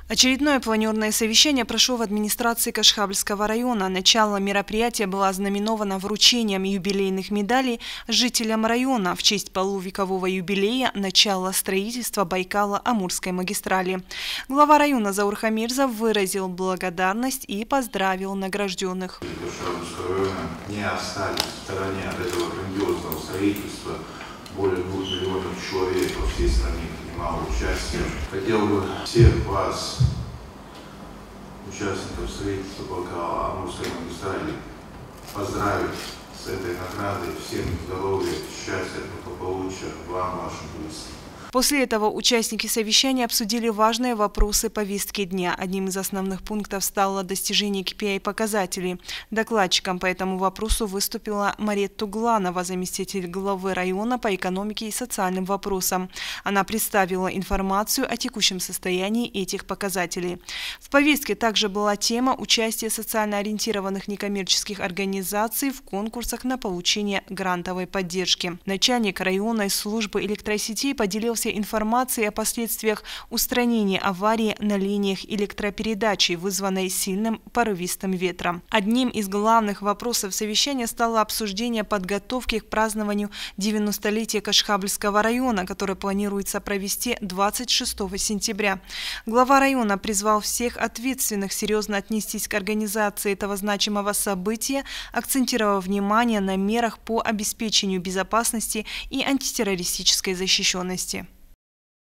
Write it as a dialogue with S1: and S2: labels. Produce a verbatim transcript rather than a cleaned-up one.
S1: Очередное планерное совещание прошло в администрации Кашхабльского района. Начало мероприятия было ознаменовано вручением юбилейных медалей жителям района в честь полувекового юбилея начала строительства Байкало-Амурской магистрали. Глава района Заур Хамирзов выразил благодарность и поздравил награжденных.
S2: Кашхабльского района не остались в стороне от этого грандиозного строительства. Более двух миллионов человек во всей стране принимало участие. Хотел бы всех вас, участников строительства Байкало-Амурской магистрали, поздравить с этой наградой. Всем здоровья, счастья, благополучия вам, вашим близким.
S1: После этого участники совещания обсудили важные вопросы повестки дня. Одним из основных пунктов стало достижение кей пи ай-показателей. Докладчиком по этому вопросу выступила Марет Тугланова, заместитель главы района по экономике и социальным вопросам. Она представила информацию о текущем состоянии этих показателей. В повестке также была тема участия социально ориентированных некоммерческих организаций в конкурсах на получение грантовой поддержки. Начальник районной службы электросетей поделился информацией о последствиях устранения аварии на линиях электропередачи, вызванной сильным порывистым ветром. Одним из главных вопросов совещания стало обсуждение подготовки к празднованию девяностолетия Кашхабльского района, которое планируется провести двадцать шестого сентября. Глава района призвал всех ответственных серьезно отнестись к организации этого значимого события, акцентировав внимание на мерах по обеспечению безопасности и антитеррористической защищенности.